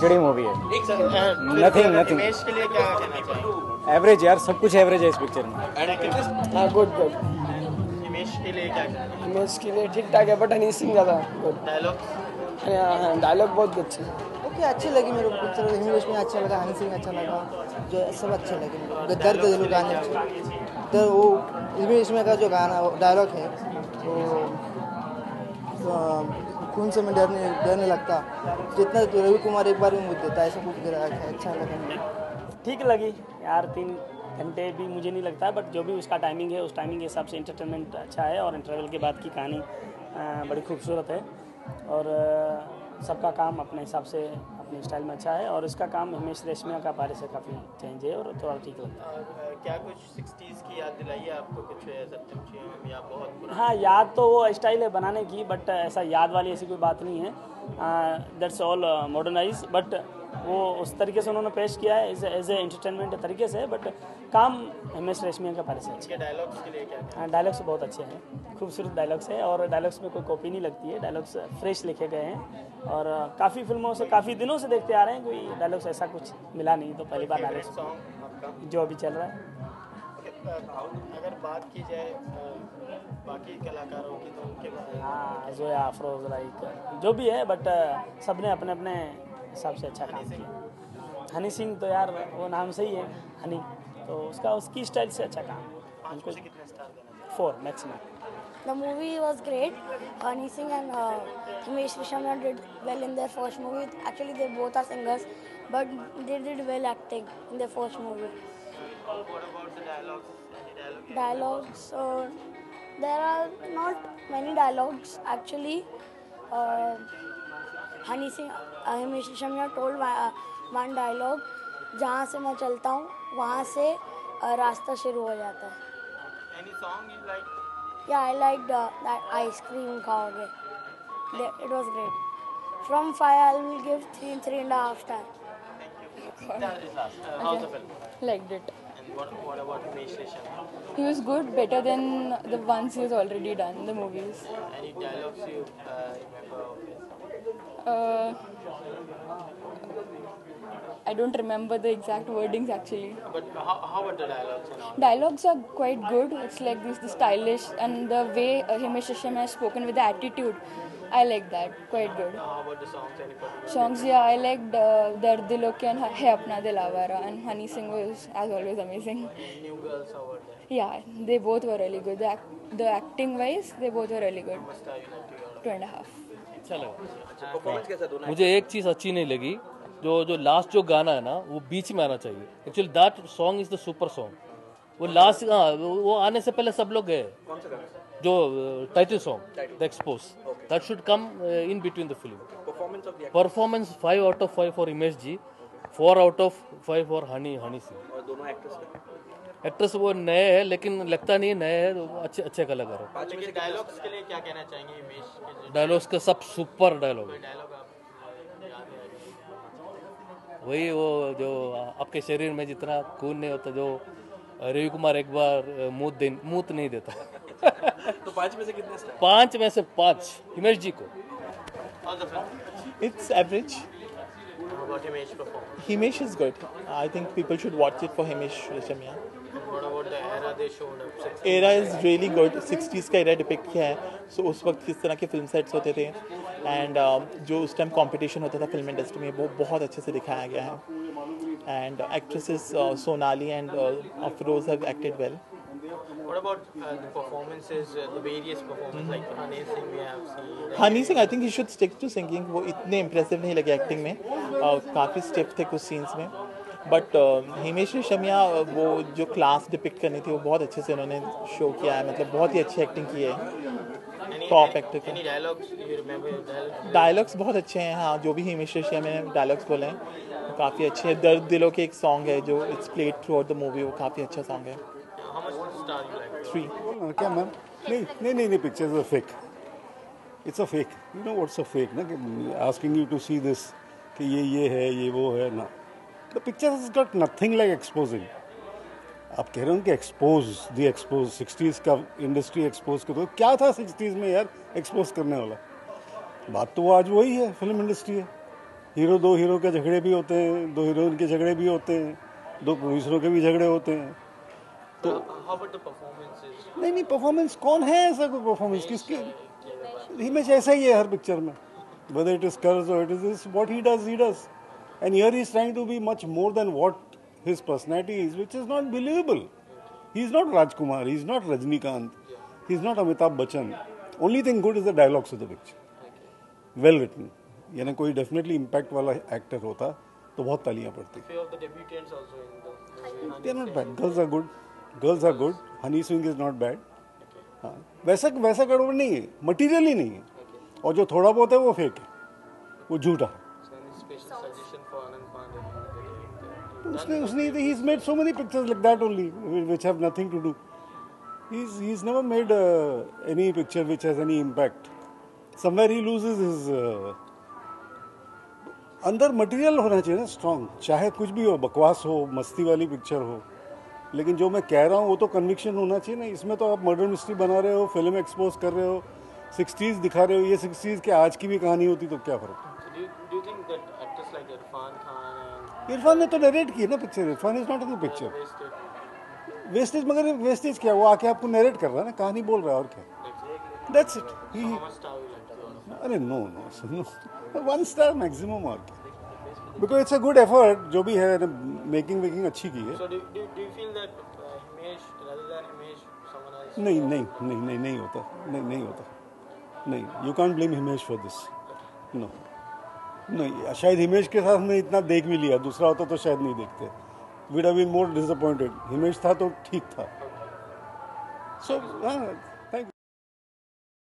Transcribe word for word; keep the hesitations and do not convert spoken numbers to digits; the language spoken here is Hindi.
खिचड़ी मूवी है, नथिंग नथिंग हिमेश के लिए क्या कहना चाहिए? एवरेज यार, सब कुछ एवरेज है इस पिक्चर में। हाँ गुड गुड। हिमेश के लिए क्या कहना चाहिए? हिमेश के लिए ठीक ठाक है, बट हनी सिंह ज़्यादा गुड। डायलॉग डायलॉग बहुत अच्छे हैं। ओके, अच्छी लगी मेरे को पिक्चर। हिमेश में अच्छा लगा, हनी सिंह अच्छा लगा, जो सब अच्छे लगे मेरे को। दर्द दिल गाने अच्छे, तो वो हिमेश में का जो गाना डायलॉग है वो खून से मैं डरने डरने लगता, जितना रवि कुमार एक बार में मुझ देता, ऐसा कुछ गिरा है, अच्छा लगा मुझे। ठीक लगी यार, तीन घंटे भी मुझे नहीं लगता है, बट जो भी उसका टाइमिंग है उस टाइमिंग के हिसाब से एंटरटेनमेंट अच्छा है। और इंटरवल के बाद की कहानी बड़ी खूबसूरत है, और सबका काम अपने हिसाब से अपने स्टाइल में अच्छा है। और इसका काम हिमेश रेशमिया का पारे से काफ़ी चेंज है और थोड़ा ठीक लगता है। क्या कुछ सिक्सटीज़ की याद दिलाई है आपको? कुछ सत्यम शिवम या बहुत पुराना? हाँ, याद तो वो स्टाइल है बनाने की, बट ऐसा याद वाली ऐसी कोई बात नहीं है। दैट्स ऑल मॉडर्नाइज, बट वो उस तरीके से उन्होंने पेश किया है एज एज ए एंटरटेनमेंट तरीके से, बट काम हिमेश रेशमिया का पारे से अच्छा है। डायलॉग्स के लिए क्या? हाँ, डायलॉग्स बहुत अच्छे हैं, खूबसूरत डायलॉग्स है, और डायलॉग्स में कोई कॉपी नहीं लगती है, डायलॉग्स फ्रेश लिखे गए हैं। और काफ़ी फिल्मों से काफ़ी दिनों से देखते आ रहे हैं, कोई डायलॉग्स ऐसा कुछ मिला नहीं, तो पहली बार डायलॉग्स जो अभी चल रहा है। अगर बात की जाए बाकी कलाकारों की, तो उनके बारे में हाँ, जोया अफरोज लाइक जो भी है, बट सब ने अपने अपने हिसाब से अच्छा काम किया। हनी सिंह तो यार वो नाम से ही है हनी, तो उसका उसकी स्टाइल से अच्छा काम। उनको से कितने स्टार देना चाहिए? Four maximum. The movie was great. Honey Singh and uh, Himesh Reshamya did well in their first movie. Actually, they both are singers, but they did well acting in their first movie. What about the dialogues? Any dialogue? Dialogues, uh, there are not many dialogues actually. Uh, Honey Singh, uh, Himesh Reshamya told uh, one dialogue, जहाँ से मैं चलता हूँ वहाँ से uh, रास्ता शुरू हो जाता है. Any song you like? Yeah, I liked uh, that ice cream खाओगे. It was great. From five, I will give three, three and a half star. That is last. Uh, how's the film? Liked it. And what, what about Himesh Reshamya? He was good, better than the ones he has already done in the movies. Any dialogues you uh, remember of his? Uh, I don't remember the exact wordings actually. But how, how about the dialogues and all? Dialogues are quite good. It's like this, the stylish and the way uh, Himesh Reshamya has spoken with the attitude. I like that. Quite good. How about the songs? Any particular? Songs, yeah, I liked uh, Dard Dilo Ke and Hai Apna Dilawara, and Honey Singh was, as always, amazing. And New Girls, how about that? Yeah, they both were really good. The, act, the acting wise, they both were really good. How much star you like to give out of? Two and a half. अच्छा लगा। परफॉर्मेंस कैसा दोनों? मुझे एक चीज़ अच्छी नहीं लगी, जो जो लास्ट जो गाना है ना वो बीच में आना चाहिए। Actually that song is the super song. वो लास्ट, हाँ, वो आने से पहले सब लोग गए। कौन सा गाना? जो title song the Xpose, that should come in between the film. Performance of the actor? Performance five out of five for Himesh ji, four out of five for Honey Honey Singh. और दोनों एक्टर्स का? एक्ट्रेस वो नए हैं, लेकिन लगता नहीं नए हैं, तो अच्छे अच्छे कलाकार हैं। पाँच में से डायलॉग्स के लिए क्या कहना चाहेंगे हिमेश के? डायलॉग्स का सब सुपर डायलॉग। डायलॉग आप याद है? वही वो जो आपके शरीर में जितना खून नहीं होता, जो रवि कुमार एक बार मूत दे मूत नहीं देता। तो पाँच में से कितने स्टार? पाँच में से पाँच हिमेश जी को। How's the film? It's average. How about Himesh performance? Himesh is good. I think people should watch it for Himesh Reshamya. And what about the era they showed up? sixties? Era is really good. Sixties का era depict किया है. So उस वक्त किस तरह के film sets होते थे, and uh, जो उस टाइम competition होता था film industry में, वो बहुत अच्छे से दिखाया गया है. And uh, actresses uh, Sonali and uh, Afroz have acted well. What about uh, the performances, uh, the various performances, like Honey Singh we have seen? Honey Singh, I think he should stick to singing. वो इतने impressive नहीं लगे acting में, uh, काफ़ी stiff थे कुछ scenes में. बट हिमेश रेशमिया वो जो क्लास डिपिक्ट करनी थी वो बहुत अच्छे से उन्होंने शो किया है, मतलब बहुत ही अच्छी एक्टिंग की है टॉप एक्टर की। डायलॉग्स बहुत अच्छे हैं, हाँ, जो भी हिमेश रेशमिया में डायलॉग्स बोले हैं काफ़ी अच्छे हैं। दर्द दिलों के एक सॉन्ग है जो it's played throughout the movie, वो काफ़ी अच्छा सॉन्ग है। थ्री क्या मैम? नहीं नहीं नहीं नहीं picture is a fake, it's a fake, you know what's a fake ना, कि asking you to see this कि ये ये है ये वो है ना, the picture has got nothing like exposing. आप कह रहे हो कि एक्सपोज दी एक्सपोज सिक्सटीज़ का इंडस्ट्री एक्सपोज कर दो, क्या था सिक्सटीज़ में यार एक्सपोज करने वाला? बात तो वो आज वही है, फिल्म इंडस्ट्री है। हीरो दो हीरो के झगड़े भी होते हैं, दो हीरोइन के झगड़े भी होते हैं, दो प्रोड्यूसरों के भी झगड़े होते हैं। तो नहीं नहीं परफॉर्मेंस कौन है ऐसा कोई परफॉर्मेंस किसके? हिमेश ऐसा ही है हर पिक्चर में, whether it is Curse or it is this, what he does, he does. And here he is trying to be much more than what his personality is, which is not believable. He is not Rajkumar, he is not Rajnikant, he is not Amitabh Bachchan. Only thing good is the dialogues of the picture. Well written. यानी कोई definitely impact वाला actor होता तो बहुत तालियां पड़ती। Few of the debutants also in the They are not bad. Girls are good. Girls are good. Honey Singh is not bad. हाँ वैसा वैसा गड़बड़ नहीं है, मटीरियल ही नहीं है, और जो थोड़ा बहुत है वो फेक है, वो झूठा है। उसने उसने he has made so many pictures like that only which have nothing to do. He's he's never made uh, any picture which has any impact. Somewhere he loses his uh, अंदर मटेरियल होना चाहिए ना स्ट्रॉन्ग, चाहे कुछ भी हो, बकवास हो, मस्ती वाली पिक्चर हो, लेकिन जो मैं कह रहा हूँ वो तो कन्विक्शन होना चाहिए ना। इसमें तो आप मर्डर मिस्ट्री बना रहे हो, फिल्म एक्सपोज कर रहे हो, सिक्सटीज़ दिखा रहे हो, ये सिक्सटीज़ के आज की भी कहानी होती तो क्या फर्क है? इरफान ने तो नरेट की ना picture, Irrfan is not in the picture. Wastage, मगर वेस्टेज क्या, वो आके आपको नरेट कर रहा है ना, कहानी बोल रहा है और क्या, दैट्स इट। अरे no no one star maximum और क्या, because it's a good effort जो भी है, मेकिंग मेकिंग अच्छी की है। नहीं नहीं नहीं नहीं नहीं होता, नहीं नहीं होता, नहीं, you can't blame Himesh for this, no नहीं। शायद हिमेश के साथ में इतना देख भी लिया, दूसरा होता तो शायद नहीं देखते, we'd have been more disappointed. Himesh था तो ठीक था। सो so, हाँ